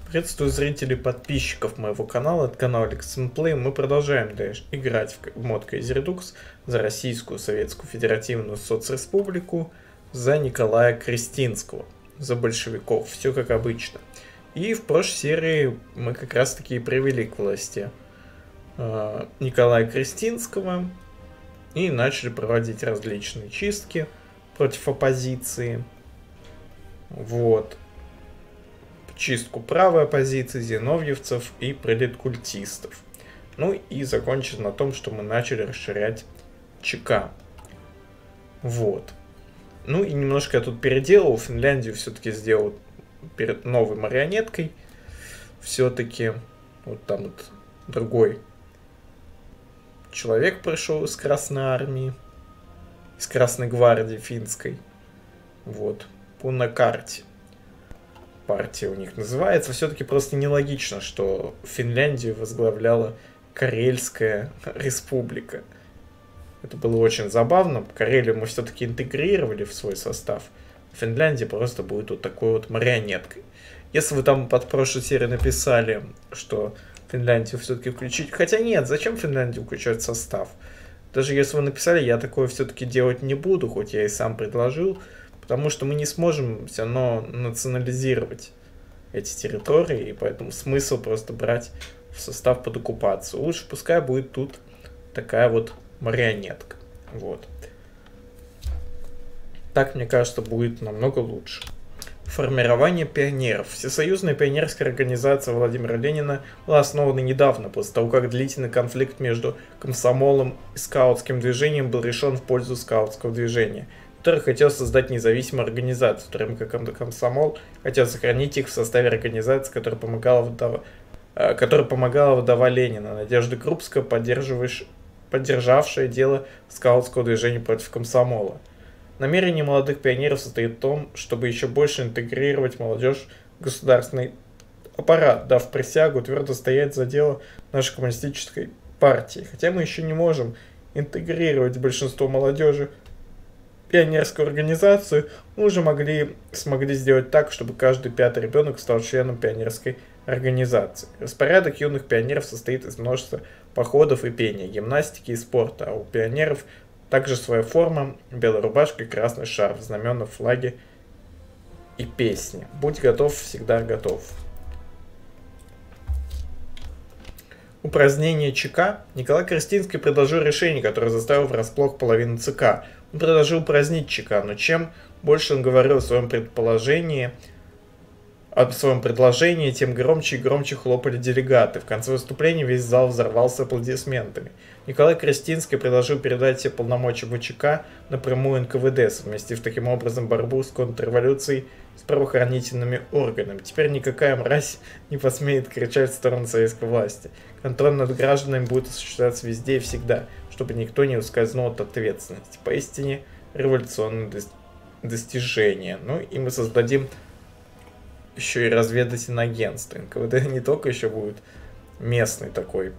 Приветствую зрителей и подписчиков моего канала, это канал AlexandPlay. Мы продолжаем играть в мод Crazy Redux за Российскую Советскую Федеративную Соцреспублику, за Николая Крестинского, за большевиков, все как обычно. И в прошлой серии мы как раз таки и привели к власти Николая Крестинского и начали проводить различные чистки против оппозиции. Вот. Чистку правой оппозиции, зиновьевцев и пролеткультистов. Ну и закончить на том, что мы начали расширять ЧК. Вот. Ну и немножко я тут переделал. Финляндию все-таки сделал перед новой марионеткой. Все-таки вот там вот другой человек пришел из Красной Армии, из Красной Гвардии финской. Вот. По карте. Партия у них называется. Все-таки просто нелогично, что Финляндию возглавляла Карельская республика. Это было очень забавно. Карелию мы все-таки интегрировали в свой состав. Финляндия просто будет вот такой вот марионеткой. Если вы там под прошлой серией написали, что Финляндию все-таки включить... Хотя нет, зачем Финляндию включать в состав? Даже если вы написали, я такое все-таки делать не буду, хоть я и сам предложил. Потому что мы не сможем все равно национализировать эти территории, и поэтому смысл просто брать в состав под оккупацию. Лучше пускай будет тут такая вот марионетка. Вот. Так, мне кажется, будет намного лучше. Формирование пионеров. Всесоюзная пионерская организация Владимира Ленина была основана недавно, после того, как длительный конфликт между комсомолом и скаутским движением был решен в пользу скаутского движения, который хотел создать независимую организацию, в то время как комсомол хотел сохранить их в составе организации, которая помогала вдова Ленина, Надежда Крупская, поддержавшая дело скаутского движения против комсомола. Намерение молодых пионеров состоит в том, чтобы еще больше интегрировать молодежь в государственный аппарат, дав присягу твердо стоять за дело нашей коммунистической партии. Хотя мы еще не можем интегрировать большинство молодежи пионерскую организацию, мы уже смогли сделать так, чтобы каждый пятый ребенок стал членом пионерской организации. Распорядок юных пионеров состоит из множества походов и пения, гимнастики и спорта, а у пионеров также своя форма: белая рубашка и красный шарф, знамена, флаги и песни. Будь готов, всегда готов. Упразднение ЧК. Николай Крестинский предложил решение, которое заставило врасплох половину ЦК. Он предложил упразднить ЧК, но чем больше он говорил о своем предложении, тем громче и громче хлопали делегаты. В конце выступления весь зал взорвался аплодисментами. Николай Крестинский предложил передать все полномочия ВЧК напрямую НКВД, совместив таким образом борьбу с контрреволюцией с правоохранительными органами. Теперь никакая мразь не посмеет кричать в сторону советской власти. Контроль над гражданами будет осуществляться везде и всегда, чтобы никто не ускользнул от ответственности. Поистине революционное достижение. Ну и мы создадим еще и разведывательное агентство. НКВД не только еще будет местный такой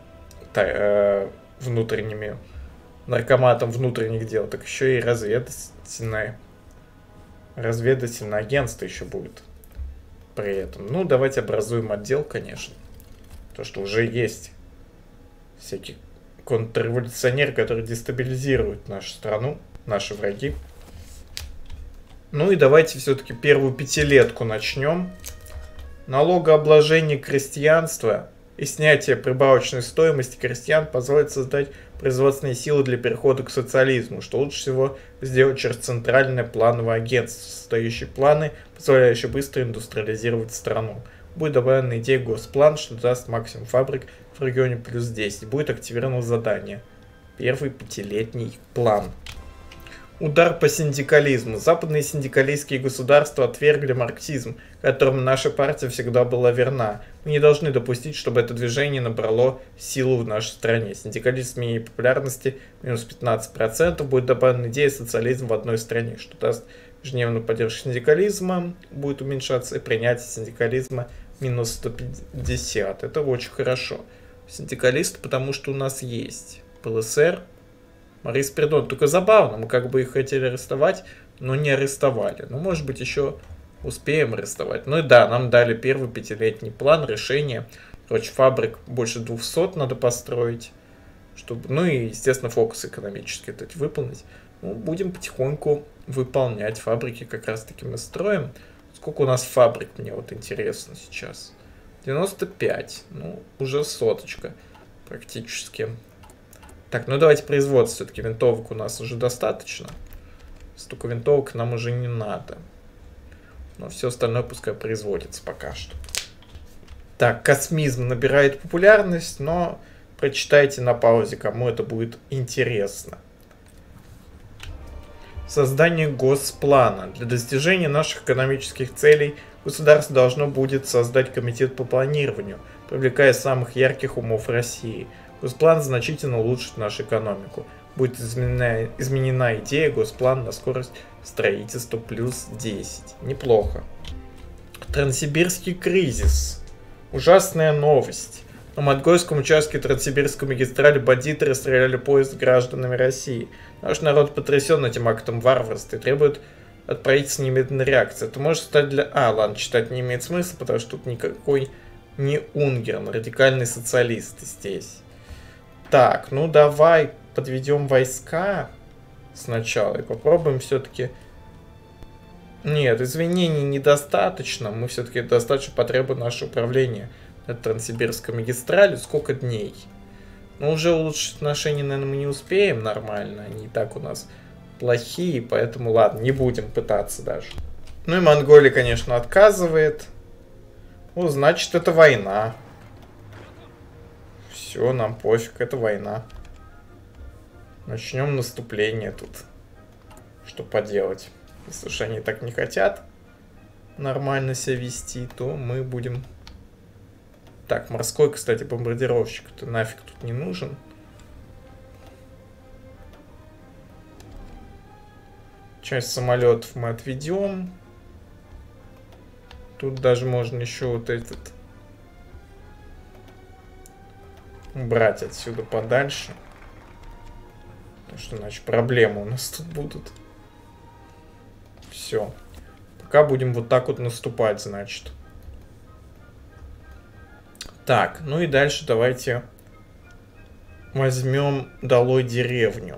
внутренними наркоматом внутренних дел, так еще и разведывательное агентство еще будет при этом. Ну, давайте образуем отдел, конечно. То, что уже есть всякие контрреволюционеры, которые дестабилизируют нашу страну, наши враги. Ну и давайте все-таки первую пятилетку начнем. Налогообложение крестьянства и снятие прибавочной стоимости крестьян позволит создать производственные силы для перехода к социализму, что лучше всего сделать через центральное плановое агентство, создающее планы, позволяющие быстро индустриализировать страну. Будет добавлена идея госплан, что даст максимум фабрик в регионе плюс 10. Будет активировано задание. Первый пятилетний план. Удар по синдикализму. Западные синдикалистские государства отвергли марксизм, которому наша партия всегда была верна. Мы не должны допустить, чтобы это движение набрало силу в нашей стране. Синдикализм менее популярности минус 15%. Будет добавлена идея социализм в одной стране, что даст ежедневную поддержку синдикализма, будет уменьшаться, и принятие синдикализма минус 150. Это очень хорошо. Синдикалисты, потому что у нас есть ПЛСР, Марис Пердон. Только забавно, мы как бы их хотели арестовать, но не арестовали. Ну, может быть, еще успеем арестовать. Ну и да, нам дали первый 5-летний план, решение. Короче, фабрик больше 200 надо построить. Чтобы, ну и, естественно, фокус экономический эти выполнить. Ну, будем потихоньку выполнять. Фабрики как раз-таки мы строим. Сколько у нас фабрик, мне вот интересно сейчас. 95. Ну, уже соточка практически. Так, ну давайте производство. Все-таки винтовок у нас уже достаточно. Столько винтовок нам уже не надо. Но все остальное пускай производится пока что. Так, космизм набирает популярность, но прочитайте на паузе, кому это будет интересно. Создание госплана. Для достижения наших экономических целей государство должно будет создать комитет по планированию, привлекая самых ярких умов России. Госплан значительно улучшит нашу экономику. Будет изменена идея госплан на скорость строительства плюс 10. Неплохо. Транссибирский кризис. Ужасная новость. На Мадгойском участке Транссибирской магистрали бандиты расстреляли поезд с гражданами России. Наш народ потрясен этим актом варварства и требует от правительства немедленной реакции. Это может стать для... ладно, читать не имеет смысла, потому что тут никакой не Унгерн, радикальный социалист здесь. Так, ну давай подведем войска сначала и попробуем все-таки... Нет, извинений недостаточно. Мы все-таки достаточно потребуем наше управление над Транссибирской магистралью. Сколько дней? Ну, уже улучшить отношения, наверное, мы не успеем нормально. Они и так у нас плохие, поэтому ладно, не будем пытаться даже. Ну и Монголия, конечно, отказывает. Ну, значит, это война. Все, нам пофиг, это война. Начнем наступление тут. Что поделать? Если уж они так не хотят нормально себя вести, то мы будем... Так, морской, кстати, бомбардировщик-то нафиг тут не нужен. Часть самолетов мы отведем. Тут даже можно еще вот этот убрать отсюда подальше. Потому что иначе проблемы у нас тут будут. Все. Пока будем вот так вот наступать, значит. Так, ну и дальше давайте возьмем долой деревню.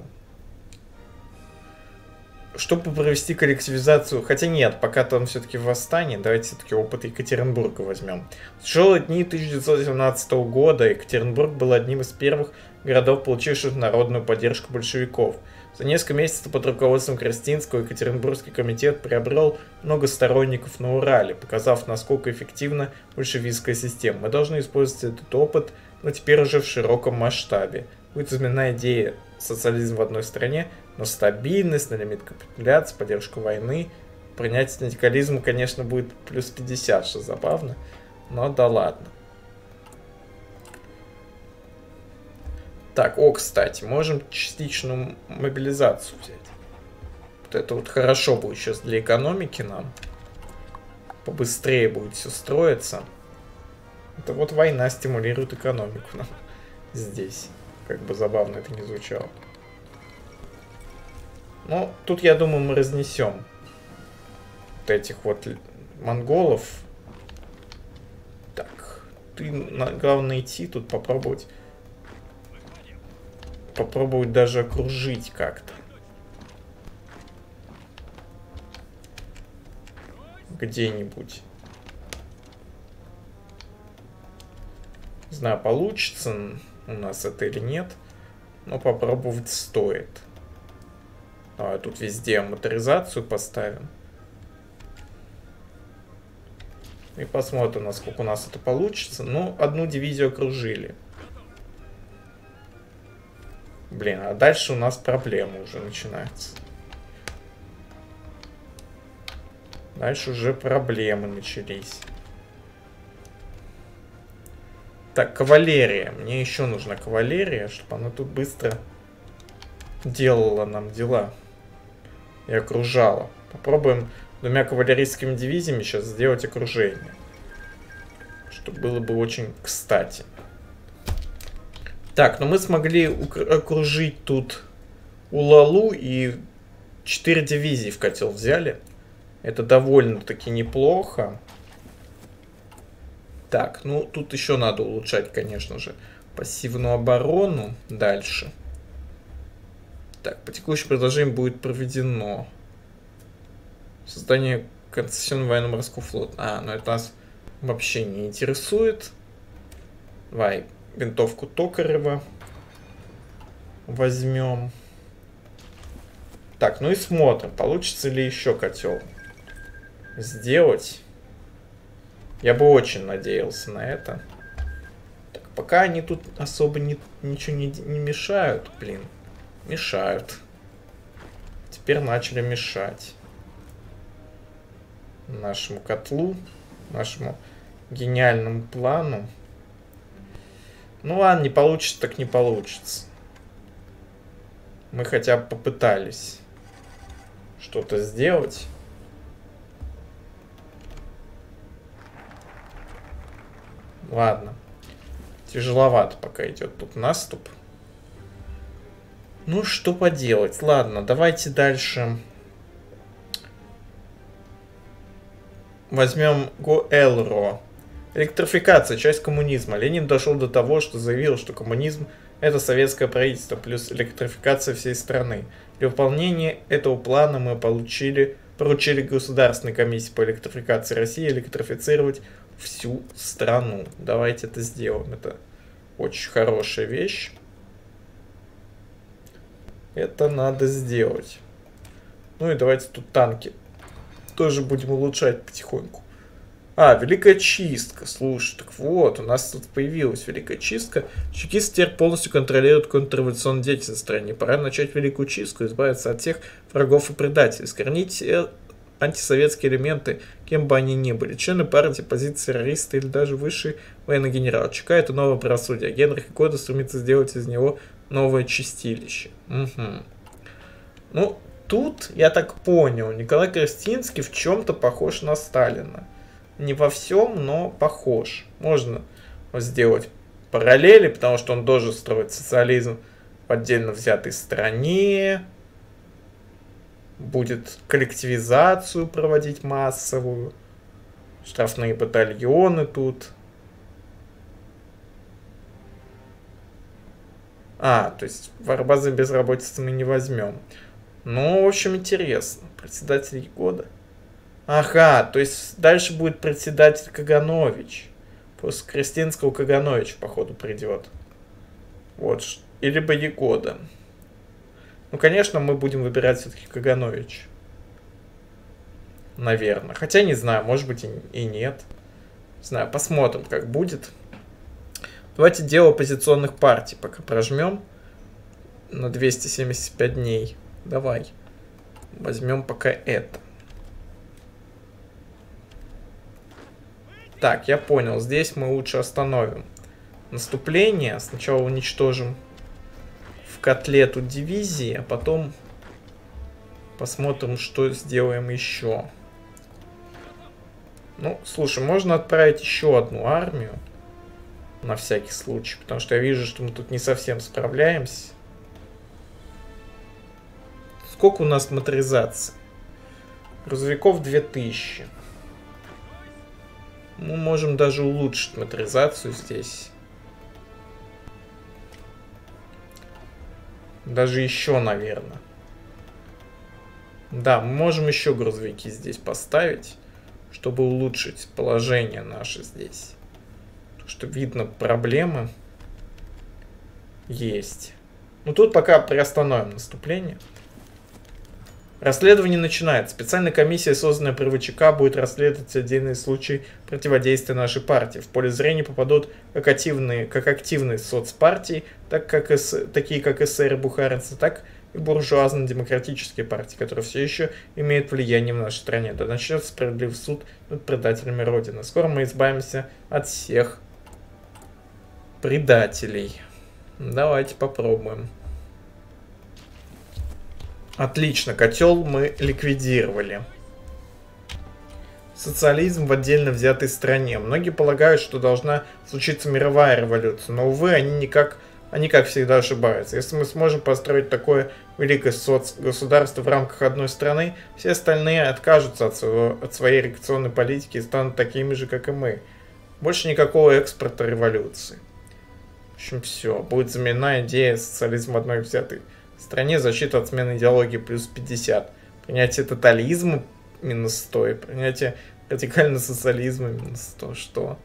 Чтобы провести коллективизацию... Хотя нет, пока там все-таки восстание, давайте все-таки опыт Екатеринбурга возьмем. В тяжелые дни 1917 года Екатеринбург был одним из первых городов, получивших народную поддержку большевиков. За несколько месяцев под руководством Крестинского Екатеринбургский комитет приобрел много сторонников на Урале, показав, насколько эффективна большевистская система. Мы должны использовать этот опыт, но теперь уже в широком масштабе. Будет изменена идея социализма в одной стране, но стабильность, на лимит капитуляции, поддержку войны, принятие радикализма, конечно, будет плюс 50, что забавно, но да ладно. Так, кстати, можем частичную мобилизацию взять. Вот это вот хорошо будет сейчас для экономики нам. Побыстрее будет все строиться. Это вот война стимулирует экономику нам здесь. Как бы забавно это не звучало. Ну, тут, я думаю, мы разнесем вот этих вот монголов. Так, главное идти тут попробовать даже окружить как-то. Где-нибудь. Не знаю, получится у нас это или нет, но попробовать стоит. Давай тут везде моторизацию поставим. И посмотрим, насколько у нас это получится. Ну, одну дивизию окружили. Блин, а дальше у нас проблемы уже начинаются. Дальше уже проблемы начались. Так, кавалерия. Мне еще нужна кавалерия, чтобы она тут быстро делала нам дела. И окружала. Попробуем двумя кавалерийскими дивизиями сейчас сделать окружение. Что было бы очень кстати. Так, но мы смогли окружить тут Улалу и 4 дивизии в котел взяли. Это довольно-таки неплохо. Так, ну тут еще надо улучшать, конечно же, пассивную оборону. Дальше. Так, по текущему предложению будет проведено создание концессионного военно-морского флота. А, ну это нас вообще не интересует. Давай винтовку Токарева возьмем. Так, ну и смотрим, получится ли еще котел сделать. Я бы очень надеялся на это. Так, пока они тут особо ничего не мешают, блин. Мешают. Теперь начали мешать нашему котлу, нашему гениальному плану. Ну ладно, не получится, так не получится. Мы хотя бы попытались что-то сделать. Ладно. Тяжеловато пока идет тут наступ. Ну, что поделать. Ладно, давайте дальше. Возьмем Гоэлро. Электрификация, часть коммунизма. Ленин дошел до того, что заявил, что коммунизм — это советское правительство плюс электрификация всей страны. Для выполнения этого плана мы поручили Государственной комиссии по электрификации России электрифицировать всю страну. Давайте это сделаем. Это очень хорошая вещь. Это надо сделать. Ну и давайте тут танки тоже будем улучшать потихоньку. А, Великая Чистка. Слушай, так вот, у нас тут появилась Великая Чистка. Чекисты теперь полностью контролируют контрреволюционную деятельность в стране. Пора начать Великую Чистку, избавиться от всех врагов и предателей, искоренить антисоветские элементы, кем бы они ни были. Члены партии, позиции террористы или даже высший военный генерал. ЧК — это новое правосудие. Генрих Кода стремится сделать из него новое чистилище. Угу. Ну, тут, я так понял, Николай Крестинский в чем-то похож на Сталина. Не во всем, но похож. Можно сделать параллели, потому что он тоже строит социализм в отдельно взятой стране. Будет коллективизацию проводить массовую. Штрафные батальоны тут. А, то есть борьба за безработицу мы не возьмем. Ну, в общем, интересно. Председатель года. Ага, то есть дальше будет председатель Каганович. После Крестинского Каганович, походу, придет. Вот. Или бы Егода. Ну, конечно, мы будем выбирать все-таки Каганович. Наверное. Хотя не знаю, может быть и нет. Не знаю, посмотрим, как будет. Давайте дело оппозиционных партий пока прожмем. На 275 дней. Давай. Возьмем пока это. Так, я понял. Здесь мы лучше остановим наступление. Сначала уничтожим в котле тут дивизии, а потом посмотрим, что сделаем еще. Ну, слушай, можно отправить еще одну армию. На всякий случай. Потому что я вижу, что мы тут не совсем справляемся. Сколько у нас моторизации? Грузовиков 2000. Мы можем даже улучшить моторизацию здесь. Даже еще, наверное. Да, мы можем еще грузовики здесь поставить, чтобы улучшить положение наше здесь. Потому что видно, проблемы есть. Ну тут пока приостановим наступление. Расследование начинается. Специальная комиссия, созданная при ВЧК, будет расследовать отдельные случаи противодействия нашей партии. В поле зрения попадут как активные соцпартии, такие как эсеры и бухаринцы, так и буржуазно-демократические партии, которые все еще имеют влияние в нашей стране. Да начнется справедливый суд над предателями Родины. Скоро мы избавимся от всех предателей. Давайте попробуем. Отлично, котел мы ликвидировали. Социализм в отдельно взятой стране. Многие полагают, что должна случиться мировая революция, но, увы, они никак они, как всегда, ошибаются. Если мы сможем построить такое великое соцгосударство в рамках одной страны, все остальные откажутся от своей реакционной политики и станут такими же, как и мы. Больше никакого экспорта революции. В общем, все. Будет заменена идея социализма одной взятой стране, защита от смены идеологии плюс 50. Принятие тотализма минус 100 и принятие радикального социализма минус 100. Что?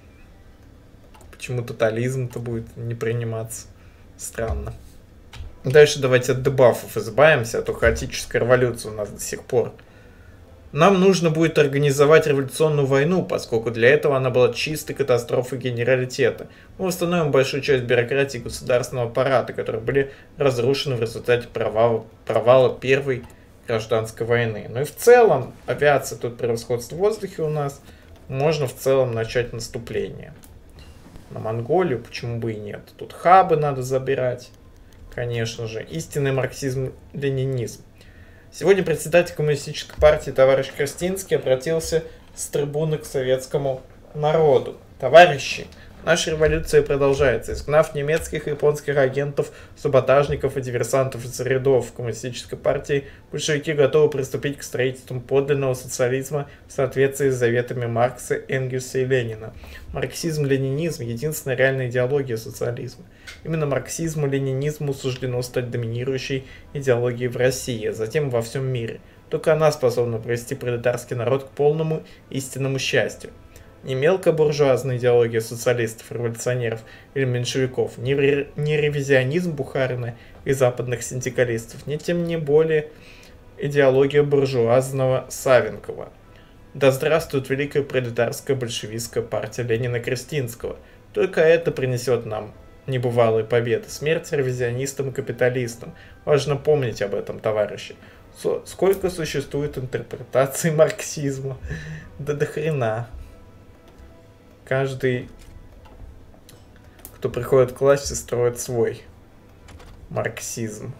Почему тотализм-то будет не приниматься? Странно. Дальше давайте от дебафов избавимся, а то хаотическая революция у нас до сих пор. Нам нужно будет организовать революционную войну, поскольку для этого она была чистой катастрофой генералитета. Мы восстановим большую часть бюрократии государственного аппарата, которые были разрушены в результате провала Первой гражданской войны. Ну и в целом, авиация, тут превосходство в воздухе у нас, можно в целом начать наступление. На Монголию, почему бы и нет. Тут хабы надо забирать, конечно же. Истинный марксизм-ленинизм. Сегодня председатель Коммунистической партии товарищ Крестинский обратился с трибуны к советскому народу. Товарищи, наша революция продолжается. Изгнав немецких и японских агентов, саботажников и диверсантов из рядов Коммунистической партии, большевики готовы приступить к строительству подлинного социализма в соответствии с заветами Маркса, Энгельса и Ленина. Марксизм-ленинизм – единственная реальная идеология социализма. Именно марксизму-ленинизму суждено стать доминирующей идеологией в России, а затем во всем мире. Только она способна привести пролетарский народ к полному истинному счастью. Не мелкобуржуазная идеология социалистов, революционеров или меньшевиков, не ревизионизм Бухарина и западных синдикалистов, не тем не более идеология буржуазного Савенкова. Да здравствует великая пролетарская большевистская партия Ленина-Крестинского. Только это принесет нам небывалые победы. Смерть ревизионистам и капиталистам. Важно помнить об этом, товарищи. Сколько существует интерпретаций марксизма? Да до хрена. Каждый, кто приходит к власти, строит свой марксизм.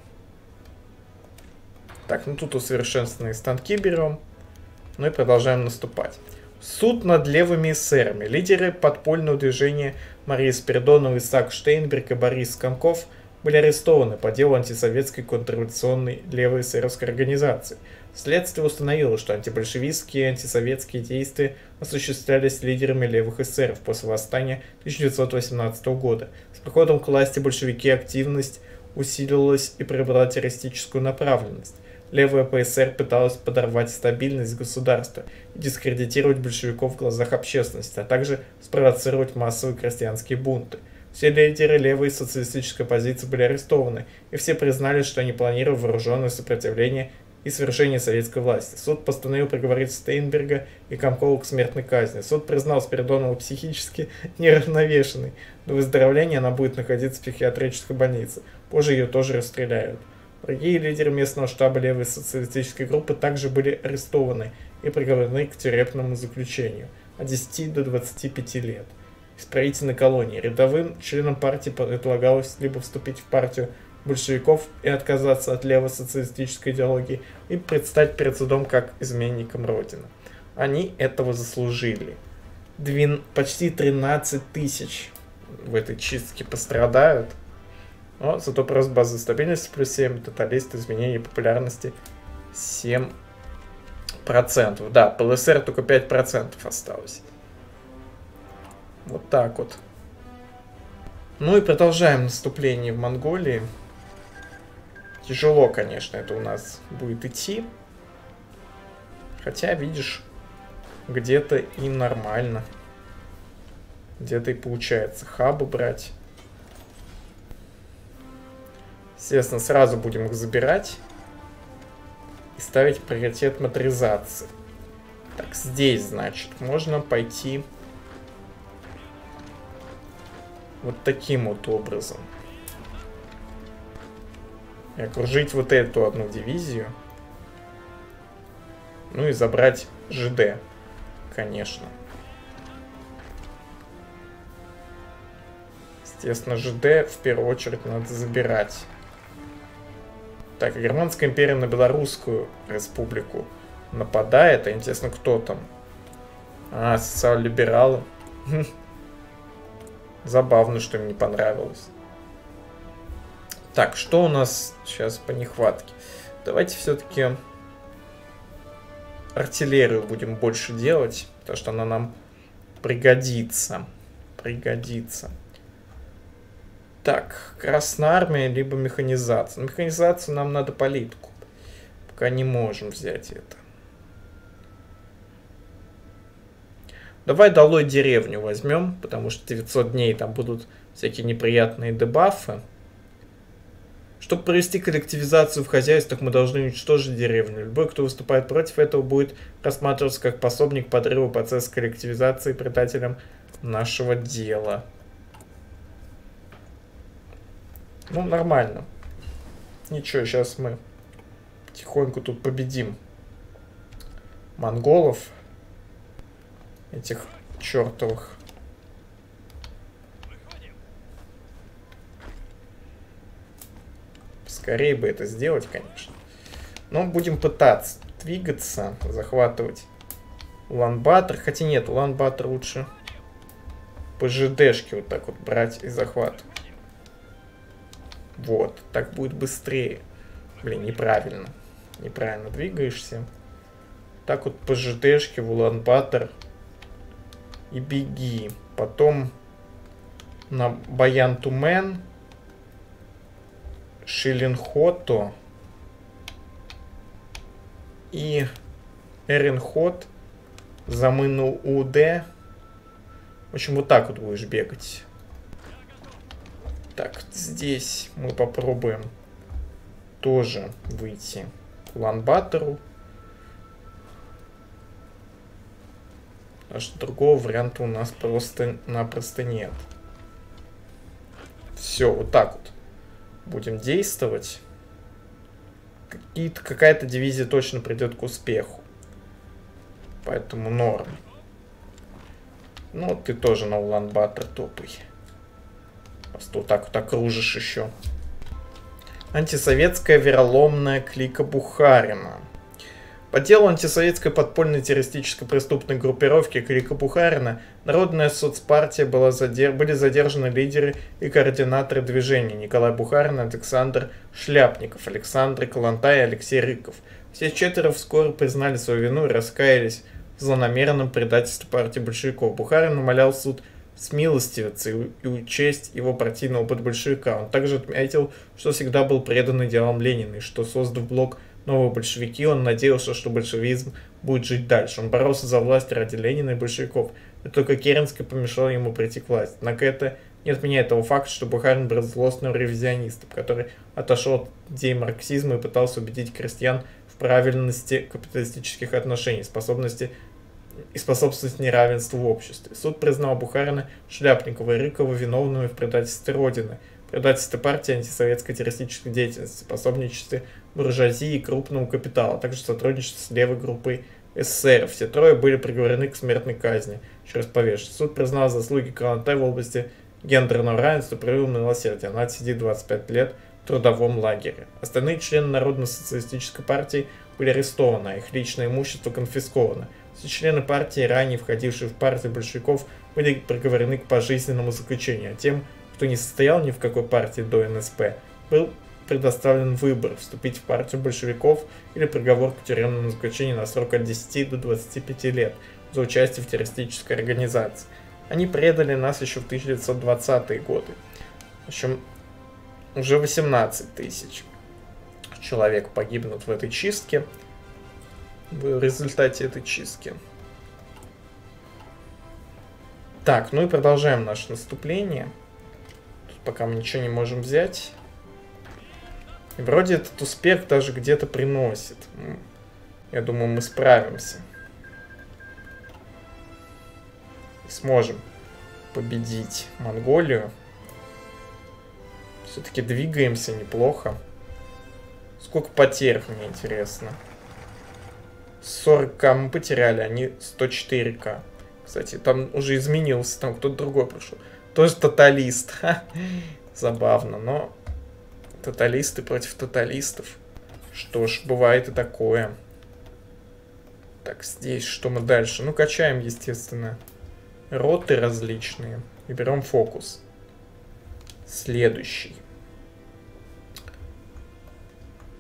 Так, ну тут усовершенствованные станки берем. Ну и продолжаем наступать. Суд над левыми эсерами. Лидеры подпольного движения Мария Спиридонова, Исаак Штейнберг и Борис Комков были арестованы по делу антисоветской контрреволюционной левой эсеровской организации. Следствие установило, что антибольшевистские и антисоветские действия осуществлялись лидерами левых эсеров после восстания 1918 года. С приходом к власти большевики активность усиливалась и приобрела террористическую направленность. Левая ПСР пыталась подорвать стабильность государства и дискредитировать большевиков в глазах общественности, а также спровоцировать массовые крестьянские бунты. Все лидеры левой социалистической оппозиции были арестованы, и все признали, что они планировали вооруженное сопротивление и свержение советской власти. Суд постановил приговорить Штейнберга и Комкова к смертной казни. Суд признал Спиридонову психически неравновешенной. До выздоровления она будет находиться в психиатрической больнице. Позже ее тоже расстреляют. Другие лидеры местного штаба левой социалистической группы также были арестованы и приговорены к тюремному заключению от 10 до 25 лет. Исправительной колонии. Рядовым членам партии предлагалось либо вступить в партию большевиков и отказаться от лево-социалистической идеологии и предстать перед судом как изменником Родины. Они этого заслужили. Почти 13 тысяч в этой чистке пострадают. Но зато просто база стабильности плюс 7, тоталист, изменение популярности 7%. Да, по ЛСР только 5% осталось. Вот так вот. Ну и продолжаем наступление в Монголии. Тяжело, конечно, это у нас будет идти. Хотя, видишь, где-то и нормально. Где-то и получается хабы брать. Естественно, сразу будем их забирать. И ставить приоритет моторизации. Так, здесь, значит, можно пойти вот таким вот образом. И окружить вот эту одну дивизию. Ну и забрать ЖД, конечно. Естественно, ЖД в первую очередь надо забирать. Так, Германская империя на Белорусскую республику нападает. А интересно, кто там? А, социал-либералы. Забавно, что им не понравилось. Так, что у нас сейчас по нехватке? Давайте все-таки артиллерию будем больше делать, потому что она нам пригодится. Пригодится. Так, Красная Армия, либо механизация. Механизацию нам надо политику. Пока не можем взять это. Давай долой деревню возьмем, потому что 900 дней там будут всякие неприятные дебафы. Чтобы провести коллективизацию в хозяйствах, мы должны уничтожить деревню. Любой, кто выступает против этого, будет рассматриваться как пособник подрыва процесса коллективизации предателем нашего дела. Ну, нормально. Ничего, сейчас мы тихонько тут победим монголов. Этих чертовых. Скорее бы это сделать, конечно. Но будем пытаться двигаться, захватывать Улан-Батор. Хотя нет, Улан-Батор лучше ПЖДшки вот так вот брать и захватывать. Вот, так будет быстрее. Блин, неправильно. Неправильно двигаешься. Так вот ПЖДшки в Улан-Батор. И беги. Потом на Баян-Тумен. Шилинхото и Эренхот, Замыну УД. В общем, вот так вот будешь бегать. Так, здесь мы попробуем тоже выйти к Улан-Батору. Потому что другого варианта у нас просто-напросто нет. Все, вот так вот. Будем действовать. Какая-то дивизия точно придет к успеху. Поэтому норм. Ну, ты тоже на Улан-Батор топай. Просто вот так вот окружишь еще. Антисоветская вероломная клика Бухарина. По делу антисоветской подпольной террористической преступной группировки клика Бухарина Народная соцпартия были задержаны лидеры и координаторы движения Николай Бухарин, Александр Шляпников, Александр Калантай и Алексей Рыков. Все четверо вскоре признали свою вину и раскаялись в злонамеренном предательстве партии большевиков. Бухарин умолял суд смилостивиться и учесть его партийный опыт большевика. Он также отметил, что всегда был предан идеалам Ленина и что, создав блок «Новые большевики», он надеялся, что большевизм будет жить дальше. Он боролся за власть ради Ленина и большевиков, и только Керенский помешал ему прийти к власти. Однако это не отменяет того факта, что Бухарин был злостным ревизионистом, который отошел от идей марксизма и пытался убедить крестьян в правильности капиталистических отношений, способности неравенству в обществе. Суд признал Бухарина, Шляпникова и Рыкова виновными в предательстве Родины, предательстве партии, антисоветской террористической деятельности, пособничестве буржуазии и крупному капиталу, а также сотрудничестве с левой группой СССР. Все трое были приговорены к смертной казни через повешение. Суд признал заслуги Калантай в области гендерного равенства и проявил милосердие. Она отсидит 25 лет в трудовом лагере. Остальные члены Народно-социалистической партии были арестованы, а их личное имущество конфисковано. Все члены партии, ранее входившие в партию большевиков, были приговорены к пожизненному заключению, а тем, кто не состоял ни в какой партии до НСП, был предоставлен выбор: вступить в партию большевиков или приговор к тюремному заключению на срок от 10 до 25 лет за участие в террористической организации. Они предали нас еще в 1920-е годы. В общем, уже 18 тысяч человек погибнут в этой чистке, в результате этой чистки. Так, ну и продолжаем наше наступление. Тут пока мы ничего не можем взять. И вроде этот успех даже где-то приносит. Я думаю, мы справимся. И сможем победить Монголию. Все-таки двигаемся неплохо. Сколько потерь, мне интересно. 40к мы потеряли, они 104к. Кстати, там уже изменился, там кто-то другой пришел. Тоже тоталист. Забавно, но тоталисты против тоталистов. Что ж, бывает и такое. Так, здесь что мы дальше? Ну, качаем, естественно, роты различные. И берем фокус. Следующий.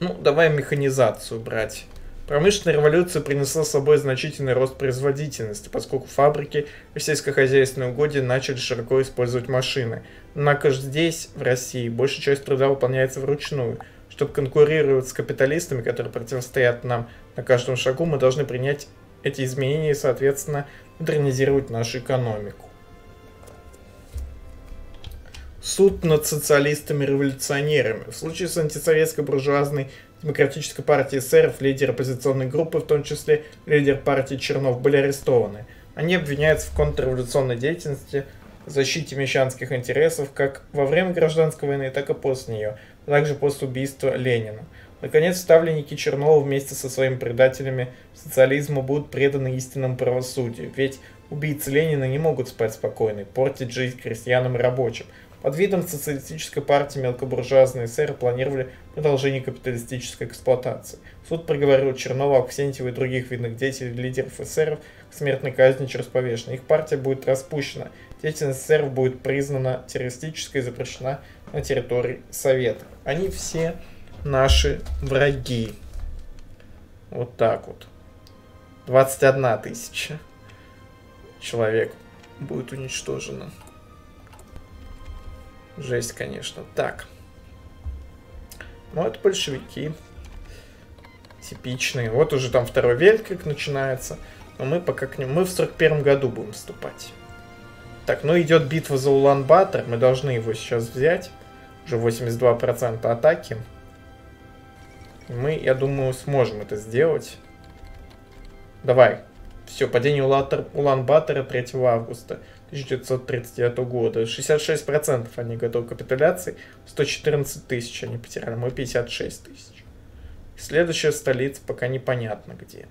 Ну, давай механизацию брать. Промышленная революция принесла с собой значительный рост производительности, поскольку фабрики и сельскохозяйственные угодья начали широко использовать машины. Однако же здесь, в России, большая часть труда выполняется вручную. Чтобы конкурировать с капиталистами, которые противостоят нам на каждом шагу, мы должны принять эти изменения и, соответственно, модернизировать нашу экономику. Суд над социалистами-революционерами. В случае с антисоветской буржуазной Демократической партии эсеров лидеры оппозиционной группы, в том числе лидер партии Чернов, были арестованы. Они обвиняются в контрреволюционной деятельности, защите мещанских интересов как во время гражданской войны, так и после нее, а также после убийства Ленина. Наконец, ставленники Чернова вместе со своими предателями социализма будут преданы истинному правосудию, ведь убийцы Ленина не могут спать спокойно, портить жизнь крестьянам и рабочим. Под видом социалистической партии мелкобуржуазные эсеры планировали продолжение капиталистической эксплуатации. Суд приговорил Чернова, Аксентьева и других видных деятелей лидеров эсеров к смертной казни через повешение. Их партия будет распущена. Деятельность эсеров будет признана террористической и запрещена на территории Совета. Они все наши враги. Вот так вот. 21 тысяча человек будет уничтожено. Жесть, конечно. Так. Ну, это большевики. Типичные. Вот уже там второй Велькрик начинается. Но мы пока к нему... Мы в 41 году будем вступать. Так, ну идет битва за Улан-Батор. Мы должны его сейчас взять. Уже 82% атаки. Мы, я думаю, сможем это сделать. Давай. Все, падение Улан-Батора 3 августа 1939 года. 66% они готовы к капитуляции. 114 тысяч они потеряли. Мы 56 тысяч. Следующая столица пока непонятно где.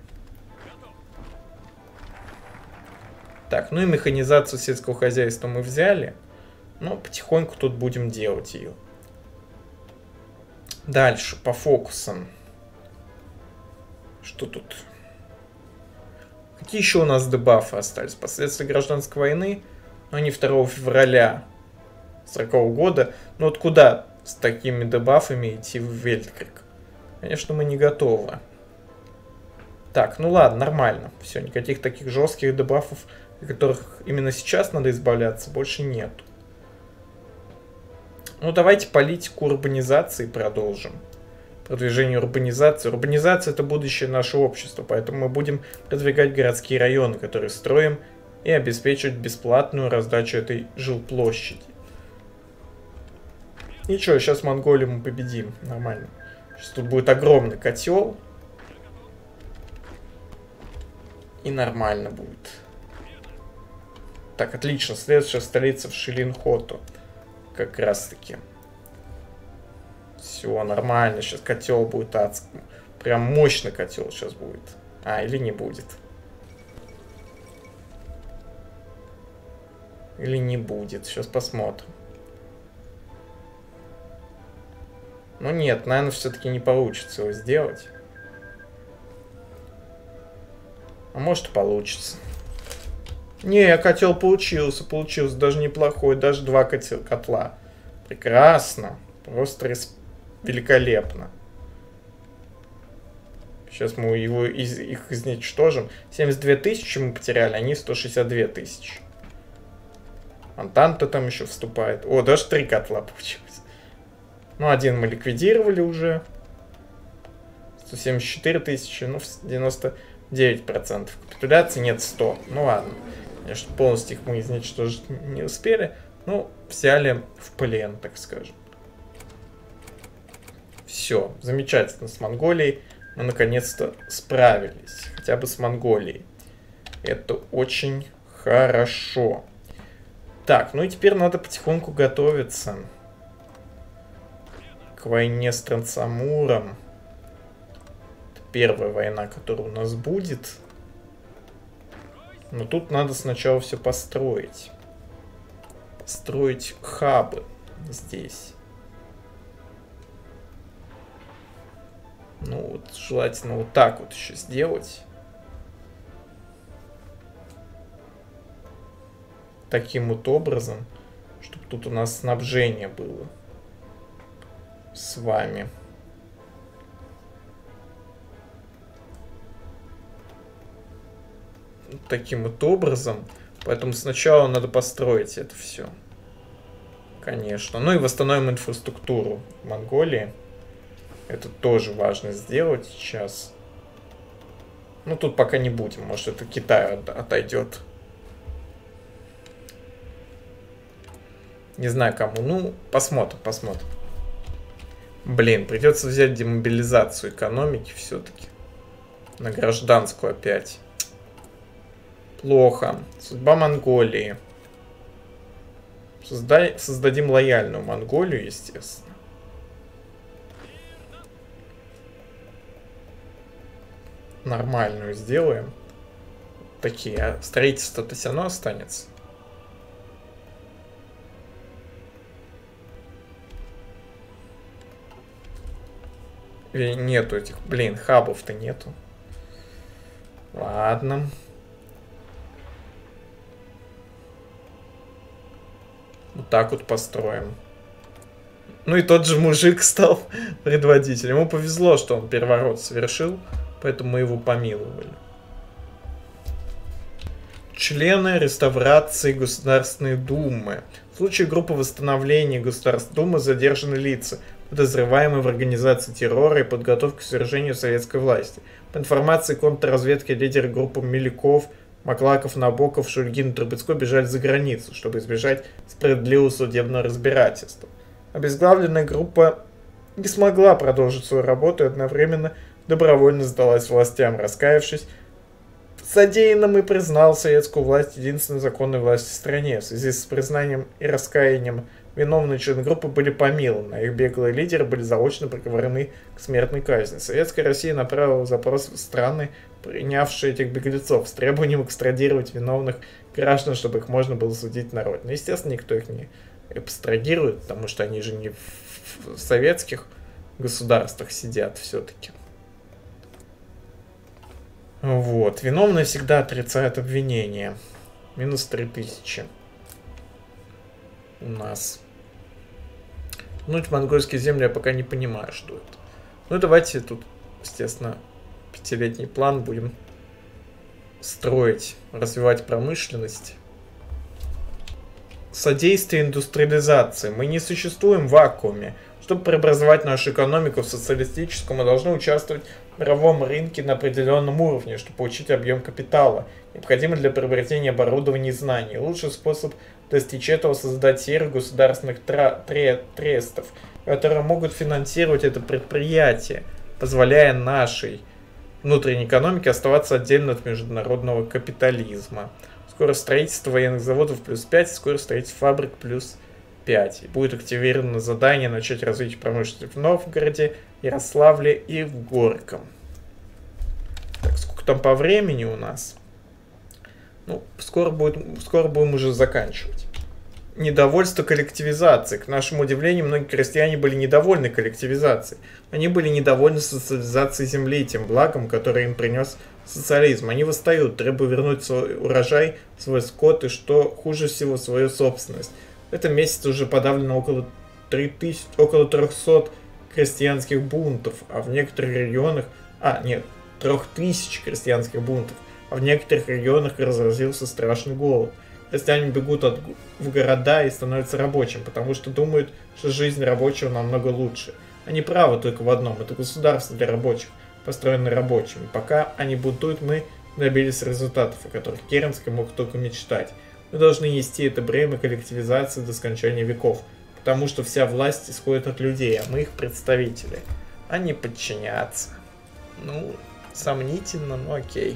Так, ну и механизацию сельского хозяйства мы взяли. Но потихоньку тут будем делать ее. Дальше, по фокусам. Что тут? Какие еще у нас дебафы остались? Последствия гражданской войны. Но они 2 февраля 40 года. Ну вот куда с такими дебафами идти в Велькрик? Конечно, мы не готовы. Так, ну ладно, нормально. Все, никаких таких жестких дебафов, от которых именно сейчас надо избавляться, больше нету. Ну давайте политику урбанизации продолжим. Продвижение урбанизации. Урбанизация — это будущее нашего общества, поэтому мы будем продвигать городские районы, которые строим, и обеспечивать бесплатную раздачу этой жилплощади. Ничего, сейчас Монголию мы победим. Нормально. Сейчас тут будет огромный котел. И нормально будет. Так, отлично. Следующая столица в Шилин-Хоту. Как раз таки. Все, нормально. Сейчас котел будет адский. Прям мощный котел сейчас будет. А, или не будет. Или не будет. Сейчас посмотрим. Ну нет, наверное, все-таки не получится его сделать. А может и получится. Не, котел получился. Даже неплохой. Даже 2 котла. Прекрасно. Просто великолепно. Сейчас мы их изничтожим. 72 тысячи мы потеряли, они 162 тысячи. Антанта там еще вступает. О, даже 3 котла получилось. Ну, 1 мы ликвидировали уже. 174 тысячи, ну, 99%. Капитуляции нет 100. Ну, ладно. Конечно, полностью их мы изничтожить не успели. Ну, взяли в плен, так скажем. Все, замечательно с Монголией. Мы наконец-то справились. Хотя бы с Монголией. Это очень хорошо. Так, ну и теперь надо потихоньку готовиться к войне с Трансамуром. Это первая война, которая у нас будет. Но тут надо сначала все построить. Построить хабы здесь. Ну вот, желательно вот так вот еще сделать. Таким вот образом, чтобы тут у нас снабжение было с вами. таким вот образом. Поэтому сначала надо построить это все. Конечно. Ну и восстановим инфраструктуру в Монголии. Это тоже важно сделать сейчас. Ну тут пока не будем. Может это Китай отойдет. Не знаю кому. Ну, посмотрим. Блин, придется взять демобилизацию экономики все-таки. На гражданскую опять. Плохо. Судьба Монголии. Создадим лояльную Монголию, естественно. Нормальную сделаем. Такие. А строительство-то все равно останется. И нету этих, блин, хабов-то нету. Ладно. Вот так вот построим. Ну и тот же мужик стал предводителем. Ему повезло, что он переворот совершил, поэтому мы его помиловали. Члены реставрации Государственной Думы. В случае группы восстановления Государственной Думы задержаны лица, подозреваемые в организации террора и подготовке к свержению советской власти. По информации контрразведки, лидеры группы Миляков, Маклаков, Набоков, Шульгин и Трубецкой бежали за границу, чтобы избежать справедливого судебного разбирательства. Обезглавленная группа не смогла продолжить свою работу и одновременно добровольно сдалась властям, раскаявшись в содеянном и признал советскую власть единственной законной властью в стране. В связи с признанием и раскаянием виновные члены группы были помилованы, а их беглые лидеры были заочно приговорены к смертной казни. Советская Россия направила запрос в страны, принявшие этих беглецов, с требованием экстрадировать виновных граждан, чтобы их можно было судить на родине. Естественно, никто их не экстрадирует, потому что они же не в советских государствах сидят все-таки. Вот. Виновные всегда отрицают обвинения. Минус 3000. У нас. Ну, монгольские земли я пока не понимаю, что это. Ну, давайте тут, естественно, 5-летний план будем строить, развивать промышленность. Содействие индустриализации. Мы не существуем в вакууме. Чтобы преобразовать нашу экономику в социалистическую, мы должны участвовать в мировом рынке на определенном уровне, чтобы получить объем капитала, необходимый для приобретения оборудования и знаний. Лучший способ достичь этого — создать серию государственных трестов, которые могут финансировать это предприятие, позволяя нашей внутренней экономике оставаться отдельно от международного капитализма. Скорость строительства военных заводов плюс 5, скорость строительства фабрик плюс 5. И будет активировано задание начать развитие промышленности в Новгороде, Ярославле и в Горьком. Так, сколько там по времени у нас? Ну, скоро будем уже заканчивать. Недовольство коллективизацией. К нашему удивлению, многие крестьяне были недовольны коллективизацией. Они были недовольны социализацией земли и тем благом, которое им принес социализм. Они восстают, требуя вернуть свой урожай, свой скот и, что хуже всего, свою собственность. В этом месяце уже подавлено около 300 крестьянских бунтов, а в некоторых регионах... 3000 крестьянских бунтов, а в некоторых регионах разразился страшный голод. Крестьяне бегут в города и становятся рабочим, потому что думают, что жизнь рабочего намного лучше. Они правы только в одном: это государство для рабочих, построенное рабочими. Пока они бунтуют, мы добились результатов, о которых Керенский мог только мечтать. Мы должны нести это бремя коллективизации до скончания веков, потому что вся власть исходит от людей, а мы их представители, а не подчиняться. Ну, сомнительно, но окей.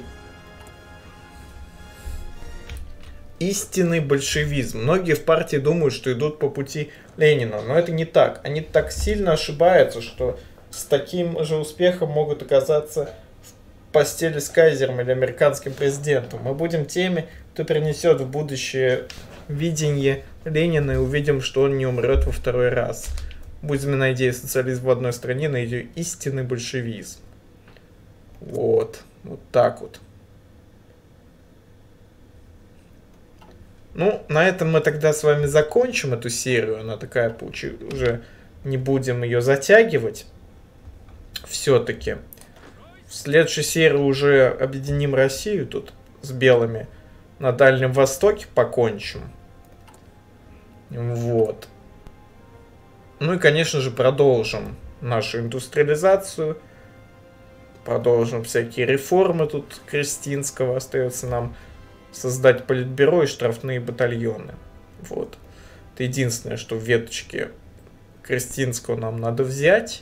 Истинный большевизм. Многие в партии думают, что идут по пути Ленина, но это не так. Они так сильно ошибаются, что с таким же успехом могут оказаться в постели с кайзером или американским президентом. Мы будем теми, кто принесет в будущее видение Ленина, и увидим, что он не умрет во второй раз. Будем на идее социализм в одной стране, на идее истинный большевизм. Вот так вот. Ну, на этом мы тогда с вами закончим эту серию. Она такая получилась, уже не будем ее затягивать. Все-таки. В следующей серии уже объединим Россию тут с белыми на Дальнем Востоке покончим. Вот. Ну и, конечно же, продолжим нашу индустриализацию. Продолжим всякие реформы тут Крестинского. Остается нам создать политбюро и штрафные батальоны. Вот. Это единственное, что в веточке Крестинского нам надо взять.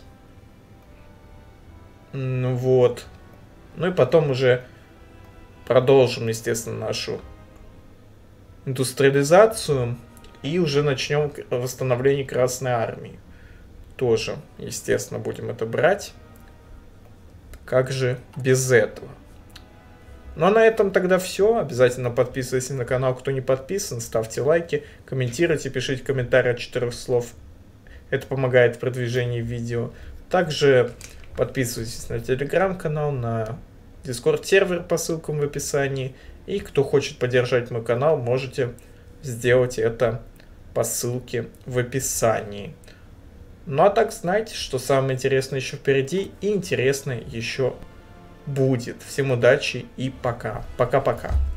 Ну вот. Ну и потом уже продолжим, естественно, нашу индустриализацию. И уже начнем восстановление Красной Армии. Тоже, естественно, будем это брать. Как же без этого? Ну а на этом тогда все. Обязательно подписывайтесь на канал, кто не подписан. Ставьте лайки, комментируйте, пишите комментарии от 4 слов. Это помогает в продвижении видео. Также подписывайтесь на телеграм-канал, на дискорд-сервер по ссылкам в описании. И кто хочет поддержать мой канал, можете сделать это по ссылке в описании. Ну а так знайте, что самое интересное еще впереди и интересное еще будет. Всем удачи и пока. Пока-пока.